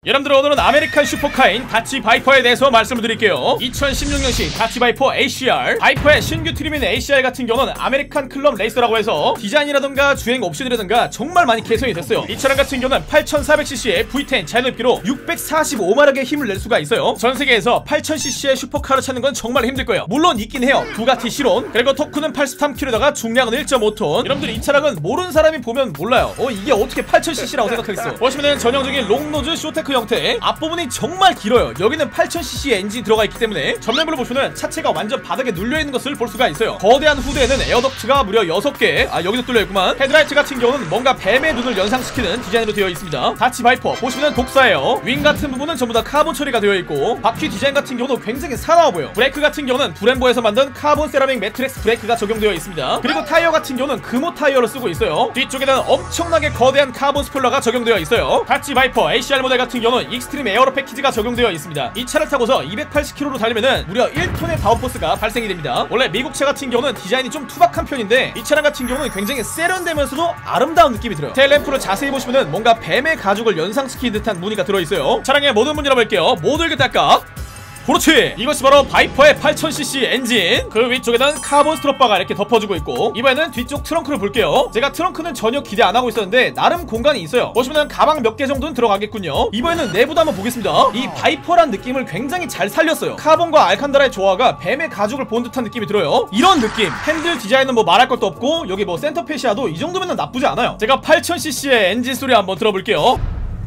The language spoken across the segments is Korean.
여러분들 오늘은 아메리칸 슈퍼카인 다치 바이퍼에 대해서 말씀을 드릴게요. 2016년식 다치 바이퍼 ACR. 바이퍼의 신규 트림인 ACR 같은 경우는 아메리칸 클럽 레이서라고 해서 디자인이라든가 주행 옵션이라든가 정말 많이 개선이 됐어요. 이 차량 같은 경우는 8400cc의 V10 자연흡기로 645마력의 힘을 낼 수가 있어요. 전세계에서 8000cc의 슈퍼카를 찾는 건 정말 힘들 거예요. 물론 있긴 해요. 부가티 시론. 그리고 토크는 83kg에다가 중량은 1.5톤. 여러분들 이 차량은 모르는 사람이 보면 몰라요. 이게 어떻게 8000cc라고 생각하겠어. 보시면은 전형적인 롱노즈 쇼테크 형태. 앞부분이 정말 길어요. 여기는 8000cc 엔진이 들어가 있기 때문에 전면부를 보시면 차체가 완전 바닥에 눌려있는 것을 볼 수가 있어요. 거대한 후드에는 에어덕트가 무려 6개. 여기도 뚫려있구만. 헤드라이트 같은 경우는 뭔가 뱀의 눈을 연상시키는 디자인으로 되어 있습니다. 다치 바이퍼 보시면 독사예요. 윙 같은 부분은 전부 다 카본 처리가 되어 있고 바퀴 디자인 같은 경우도 굉장히 사나워 보여. 브레이크 같은 경우는 브렘보에서 만든 카본 세라믹 매트렉스 브레이크가 적용되어 있습니다. 그리고 타이어 같은 경우는 금호 타이어를 쓰고 있어요. 뒤쪽에는 엄청나게 거대한 카본 스포일러가 적용되어 있어요. 다치 바이퍼 ACR 모델 같은 경우는 익스트림 에어로 패키지가 적용되어 있습니다. 이 차를 타고서 280km로 달리면은 무려 1톤의 다운포스가 발생이 됩니다. 원래 미국차 같은 경우는 디자인이 좀 투박한 편인데 이 차량 같은 경우는 굉장히 세련되면서도 아름다운 느낌이 들어요. 테일램프를 자세히 보시면은 뭔가 뱀의 가죽을 연상시키는 듯한 무늬가 들어있어요. 차량의 모든 문 열어볼게요. 모두 닦아. 그렇지! 이것이 바로 바이퍼의 8000cc 엔진. 그 위쪽에는 카본 스트rop바가 이렇게 덮어주고 있고, 이번에는 뒤쪽 트렁크를 볼게요. 제가 트렁크는 전혀 기대 안하고 있었는데 나름 공간이 있어요. 보시면은 가방 몇 개 정도는 들어가겠군요. 이번에는 내부도 한번 보겠습니다. 이 바이퍼란 느낌을 굉장히 잘 살렸어요. 카본과 알칸다라의 조화가 뱀의 가죽을 본 듯한 느낌이 들어요. 이런 느낌. 핸들 디자인은 뭐 말할 것도 없고, 여기 뭐 센터 페시아도 이 정도면 나쁘지 않아요. 제가 8000cc의 엔진 소리 한번 들어볼게요.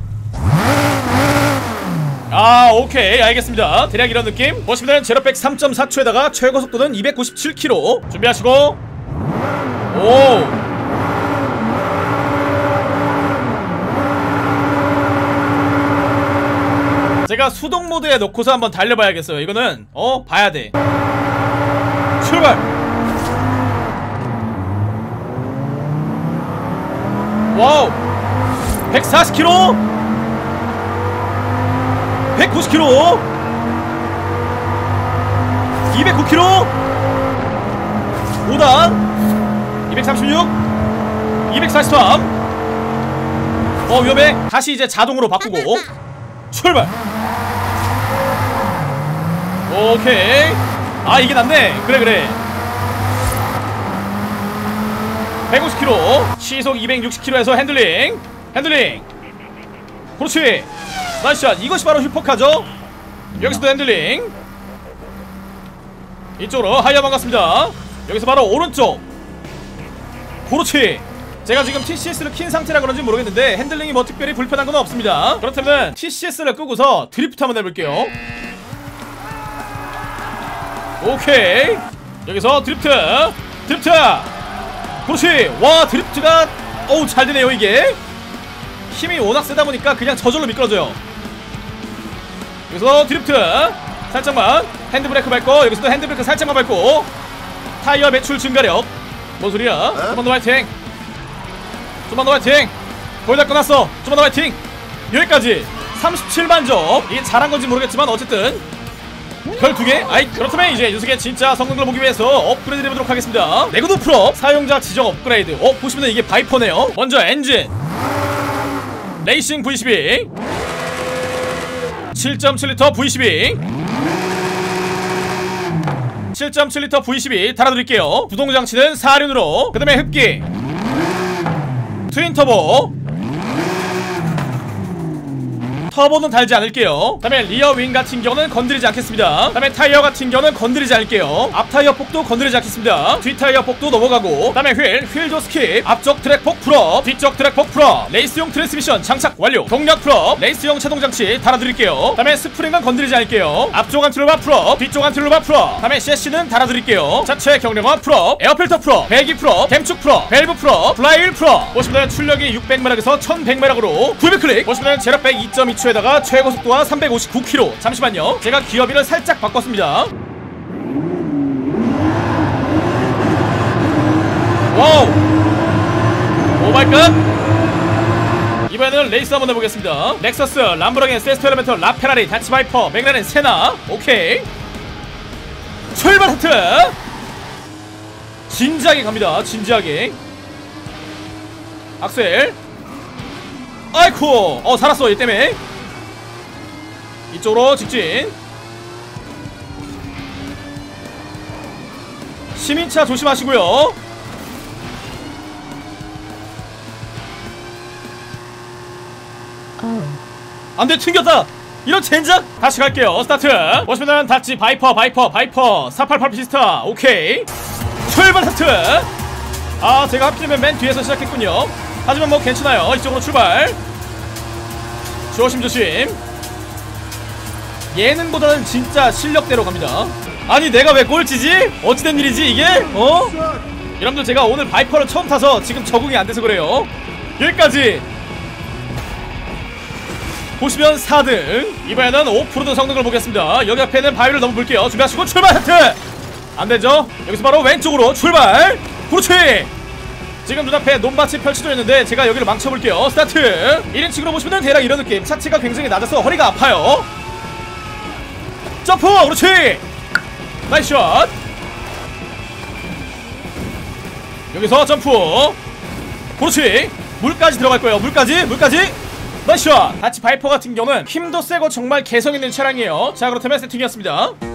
오케이, 알겠습니다. 대략 이런 느낌. 보시면 제로백 3.4초에다가 최고속도는 297km. 준비하시고. 오, 제가 수동 모드에 넣고서 한번 달려봐야겠어요. 이거는 봐야돼. 출발. 와우, 140km 190km 209km 5단 236 243. 위험해. 다시 이제 자동으로 바꾸고 출발. 오케이. 이게 낫네. 그래 150km 시속 260km에서 핸들링 그렇지. 나이스샷. 이것이 바로 슈퍼카죠. 여기서도 핸들링. 이쪽으로 하이어 반갑습니다. 여기서 바로 오른쪽. 그렇지. 제가 지금 TCS를 킨 상태라 그런지 모르겠는데 핸들링이 뭐 특별히 불편한 건 없습니다. 그렇다면 TCS를 끄고서 드리프트 한번 해볼게요. 오케이. 여기서 드리프트. 그렇지. 와, 드리프트가 잘 되네요. 이게 힘이 워낙 세다 보니까 그냥 저절로 미끄러져요. 여기서 드리프트 살짝만. 핸드브레이크 밟고 여기서도 핸드브레이크 살짝만 밟고. 타이어 매출 증가력. 뭔 소리야. 좀만 더 화이팅. 거의 다 끝났어. 좀만 더 화이팅. 여기까지 37만 점. 이게 잘한 건지 모르겠지만 어쨌든 별 2개. 그렇다면 이제 녀석의 진짜 성능을 보기 위해서 업그레이드 해보도록 하겠습니다. 내구도 풀업 사용자 지정 업그레이드. 보시면 이게 바이퍼네요. 먼저 엔진 레이싱 V12 7.7L V12 7.7L V12 달아드릴게요. 구동장치는 4륜으로. 그 다음에 흡기 트윈터보. 터보는 달지 않을게요. 그 다음에 리어 윙 같은 경우는 건드리지 않겠습니다. 그 다음에 타이어 같은 경우는 건드리지 않을게요. 앞 타이어 폭도 건드리지 않겠습니다. 뒤 타이어 폭도 넘어가고. 그 다음에 휠도 스킵. 앞쪽 트랙폭 풀업, 뒤쪽 트랙폭 풀업. 레이스용 트랜스미션 장착 완료. 동력 풀업. 레이스용 차동장치 달아드릴게요. 그 다음에 스프링은 건드리지 않을게요. 앞쪽 안틀로바 풀업, 뒤쪽 안틀로바 풀업. 그 다음에 셰시는 달아드릴게요. 자체 경량화 풀업, 에어필터 풀업, 배기 풀업, 댐축 풀업, 밸브 풀업, 플라이휠 풀업. 보시면 출력이 600마력에서 1100마력으로 900클릭. 보시면 제로백 2.2초에다가 최고속도와 359km. 잠시만요. 제가 기어비를 살짝 바꿨습니다. 와우, 오마이갓. 이번에는 레이스 한번 해보겠습니다. 렉서스, 람보르기니, 세스토 엘리멘터, 라페라리, 다치 바이퍼, 맥라렌, 세나. 오케이. 출발 하트. 진지하게 갑니다. 진지하게. 악셀. 아이쿠. 살았어. 얘 때문에. 이쪽으로 직진. 시민차 조심하시고요. 안돼, 튕겼다. 이런 젠장. 다시 갈게요. 스타트. 보시면은 다치 바이퍼 488 피스타. 오케이, 출발 스타트. 아, 제가 하필이면 맨 뒤에서 시작했군요. 하지만 뭐 괜찮아요. 이쪽으로 출발. 조심조심. 예능보다는 진짜 실력대로 갑니다. 아니, 내가 왜 꼴찌지? 어찌된 일이지 이게? 여러분들, 제가 오늘 바이퍼를 처음 타서 지금 적응이 안 돼서 그래요. 여기까지 보시면 4등. 이번에는 오프로드 성능을 보겠습니다. 여기 앞에는 바위를 넘어 볼게요. 준비하시고 출발 하트. 안되죠? 여기서 바로 왼쪽으로 출발. 그렇지. 지금 눈앞에 논밭이 펼쳐져 있는데 제가 여기를 망쳐볼게요. 스타트. 1인칭으로 보시면 대략 이런 느낌. 차체가 굉장히 낮아서 허리가 아파요. 점프. 그렇지. 나이스 샷. 여기서 점프. 그렇지. 물까지 들어갈 거예요. 물까지. 나이스 샷. 다치 바이퍼 같은 경우는 힘도 세고 정말 개성 있는 차량이에요. 자, 그렇다면 세팅이었습니다.